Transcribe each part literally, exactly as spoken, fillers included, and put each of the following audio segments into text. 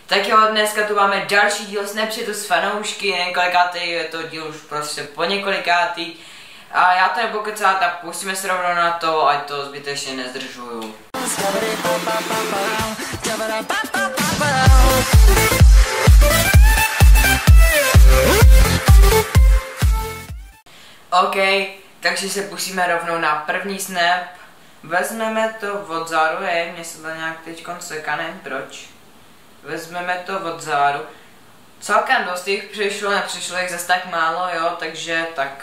Tak jo, dneska tu máme další díl Snapchatu s fanoušky, několikátý, je to díl už prostě po několikátý. A já to nebudu kecát, tak pustíme se rovnou na to, ať to zbytečně nezdržuju. OK, takže se pustíme rovnou na první snap. Vezmeme to od záru, je, mě se to nějak teďkon seká, nevím proč. Vezmeme to od záru. Celkem dost jich přišlo, nepřišlo jich zase tak málo, jo, takže tak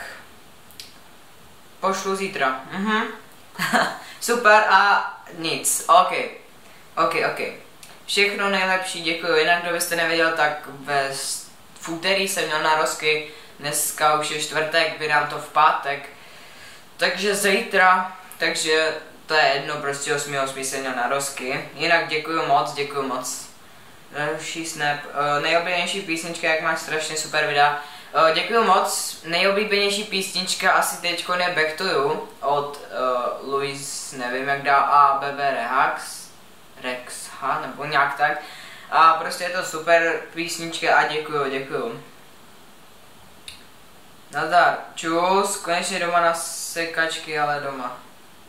pošlu zítra. Mhm. Super a nic, ok. Ok, ok. Všechno nejlepší, děkuji. Jinak kdo byste nevěděl, tak ve v úterý jsem měl narozky, dneska už je čtvrtek, vydám to v pátek. Takže zítra, takže to je jedno, prostě osmého osmého jsem měl narozky. Jinak děkuji moc, děkuji moc. Další snap. Uh, nejoblíbenější písnička, jak máš strašně super videa. Uh, děkuji moc. Nejoblíbenější písnička asi teďko je Back to You od uh, Louis, nevím jak dá, a B B Rex, Rex, ha, nebo nějak tak. A prostě je to super písnička a děkuju, děkuju. Nazdar, čus, konečně doma na sekačky, ale doma.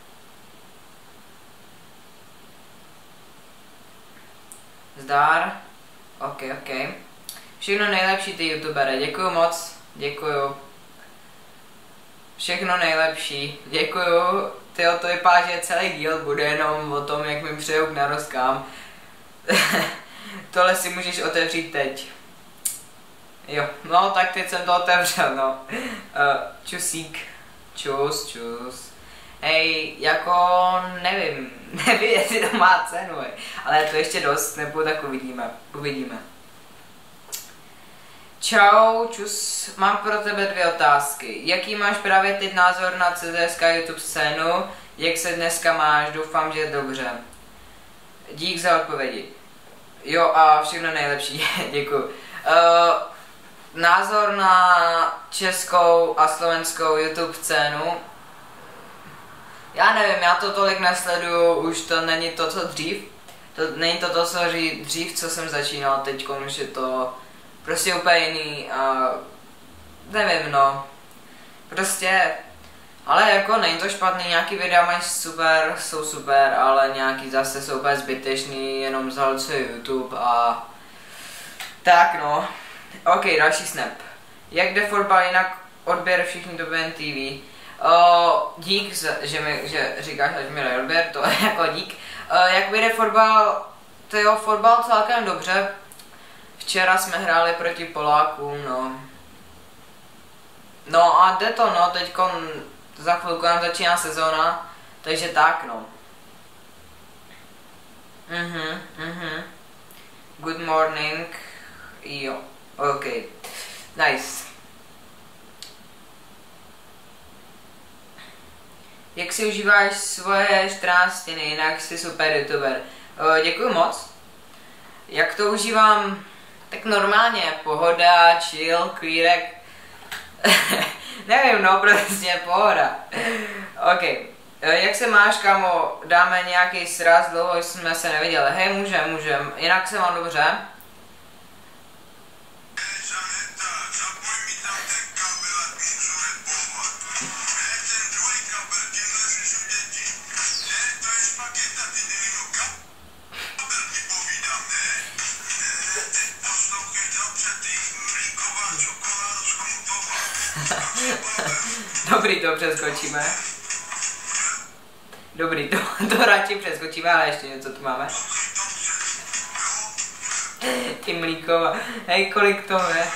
Zdar, ok, ok. Všechno nejlepší ty youtubere, děkuju moc, děkuju. Všechno nejlepší, děkuju. Tyjo, to vypadá, že celý díl bude jenom o tom, jak mi přeju k narozkám. Tohle si můžeš otevřít teď. Jo, no tak teď jsem to otevřel, no. Uh, čusík, čus, čus. Hej, jako nevím, nevím, jestli to má cenu, ale to ještě dost, nebo tak uvidíme, uvidíme. Čau, čus, mám pro tebe dvě otázky. Jaký máš právě teď názor na C Z S K YouTube scénu? Jak se dneska máš? Doufám, že je dobře. Dík za odpovědi. Jo a všechno nejlepší, děkuji. Uh, názor na českou a slovenskou YouTube scénu? Já nevím, já to tolik nesleduju, už to není to, co dřív. To není to, to co dřív, co jsem začínal, teď už je to prostě úplně jiný a nevím, no. Prostě, ale jako není to špatný, nějaký videa mají super, jsou super, ale nějaký zase jsou úplně zbytečný, jenom zahlcují YouTube a tak no. Ok, další snap. Jak jde fotbal, jinak odběr všichni do B N T V. Uh, dík, že mi že říkáš, že mi dají odběr, to je jako dík. Uh, jak jde fotbal, to jo, fotbal celkem dobře. Včera jsme hráli proti Polákům, no. No a jde to, no, teďko za chvilku nám začíná sezóna, takže tak, no. Mhm, mhm. Good morning. Jo, ok. Nice. Jak si užíváš svoje čtrnáctiny, jinak jsi super youtuber. O, děkuji moc. Jak to užívám? Tak normálně, pohoda, chill, klírek. Nevím, no prostě pohoda. Ok. Jak se máš, kamo? Dáme nějaký sraz, dlouho jsme se neviděli. Hej, můžem, můžem. Jinak se mám dobře. Dobrý, to přeskočíme. Dobrý, to, to radši přeskočíme, ale ještě něco tu máme. Ty mlíkova. Hej, kolik toho je?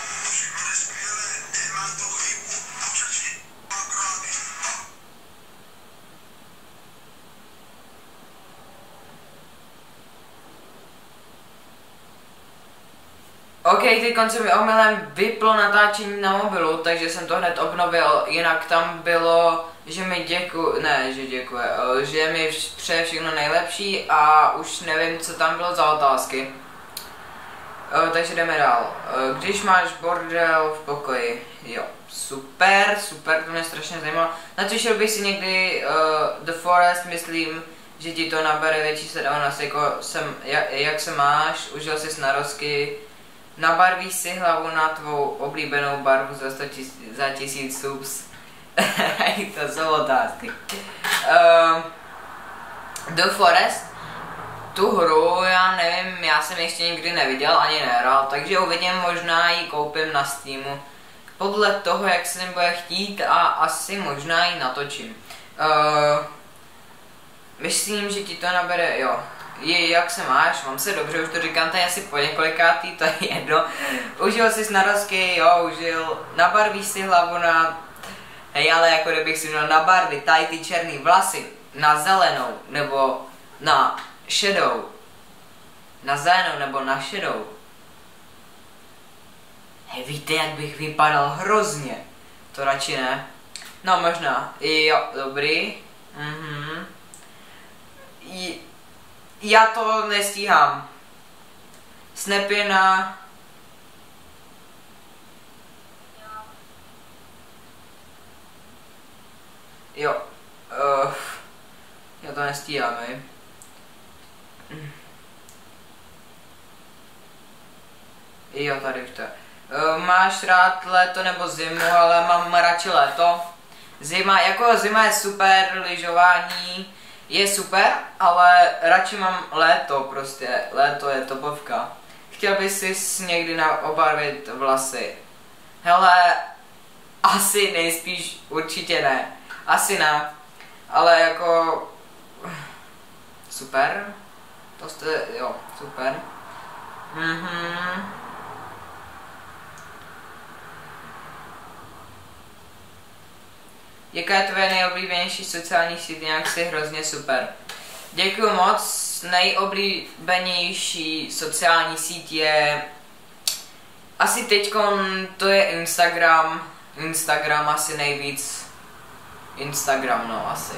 Ok, teď konce mi omylem vyplo natáčení na mobilu, takže jsem to hned obnovil, jinak tam bylo, že mi děkuji, ne, že děkuje, že mi přeje všechno nejlepší a už nevím, co tam bylo za otázky. Takže jdeme dál. Když máš bordel v pokoji, jo, super, super, to mě strašně zajímalo. Natočil bych si někdy uh, The Forest, myslím, že ti to nabere větší sledovanost, jako jsem, jak, jak se máš, užil jsi narozky, nabarvíš si hlavu na tvou oblíbenou barvu za, sto tis, za tisíc subs. To jsou otázky. Uh, The Forest, tu hru, já nevím, já jsem ještě nikdy neviděl ani nehrál, takže uvidím, možná ji koupím na Steamu. Podle toho, jak se mi bude chtít a asi možná ji natočím. Uh, myslím, že ti to nabere, jo. Je, jak se máš? Mám se dobře, už to říkám tady asi po několikátý, to je jedno. Užil jsi narozky, jo, užil. Nabarvíš si hlavu na... Hej, ale jako kdybych si měl nabarvit tady ty černý vlasy na zelenou, nebo na šedou. Na zelenou nebo na šedou. Hej, víte, jak bych vypadal hrozně. To radši ne. No možná. Jo, dobrý. Mhm. J já to nestíhám. Snapy na... Jo. Uh, já to nestíhám, hej. Jo, tady už to. Uh, máš rád léto nebo zimu, ale mám radši léto. Zima, jako zima je super, lyžování je super, ale radši mám léto prostě, léto je topovka. Chtěl bys si někdy na obarvit vlasy? Hele, asi nejspíš určitě ne, asi ne, ale jako super, to jste, jo, super. Mhm. Jaká je tvoje nejoblíbenější sociální síť, nějak si hrozně super. Děkuju moc, nejoblíbenější sociální síť je... Asi teďkon to je Instagram, Instagram asi nejvíc. Instagram, no asi.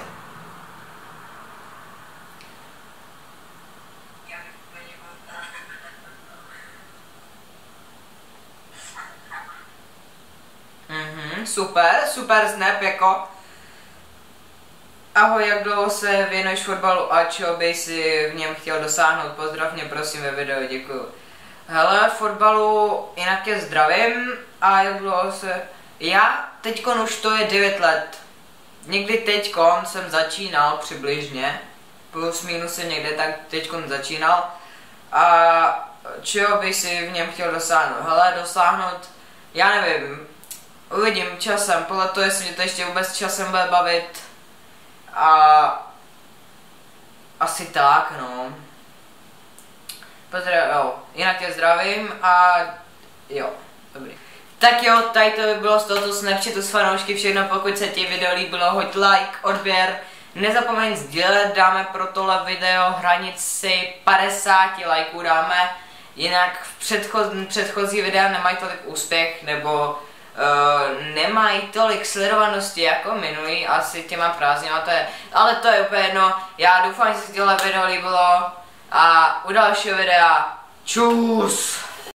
Mhm, super, super snap jako. Ahoj, jak dlouho se věnuješ fotbalu a čeho by si v něm chtěl dosáhnout? Pozdrav mě prosím ve videu, děkuju. Hele, fotbalu jinak je zdravím a jak dlouho se... Já teďkon už to je devět let. Někdy teďkon jsem začínal přibližně. Plus minus jsem někde tak teďkon začínal. A čeho by si v něm chtěl dosáhnout? Hele, dosáhnout, já nevím. Uvidím časem, podle toho, jestli mě to ještě vůbec časem bude bavit. A asi tak, no. Pozdrav, jo, jinak tě zdravím a jo, dobrý. Tak jo, tady to by bylo z tohoto Snapchatu s fanoušky všechno, pokud se ti video líbilo, hoď like, odběr, nezapomeň sdílet, dáme pro tohle video hranici padesáti lajků dáme, jinak v předchoz, předchozí videa nemají tolik úspěch, nebo Uh, nemají tolik sledovanosti jako minulý, asi těma prázdnima to je, ale to je úplně jedno, já doufám, že se tohle video líbilo a u dalšího videa čus!